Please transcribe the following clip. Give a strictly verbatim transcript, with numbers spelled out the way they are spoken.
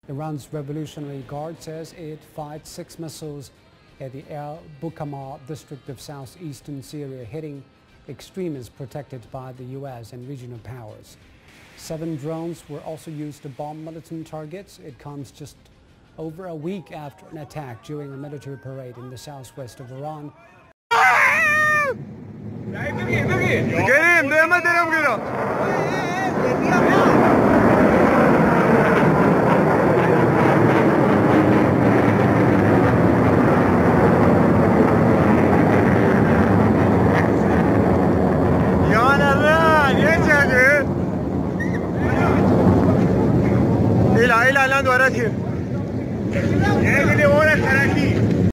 Iran's Revolutionary Guard says it fired six missiles at the El Bukamah district of southeastern Syria, hitting extremists protected by the U S and regional powers. Seven drones were also used to bomb militant targets. It comes just over a week after an attack during a military parade in the southwest of Iran. Get in,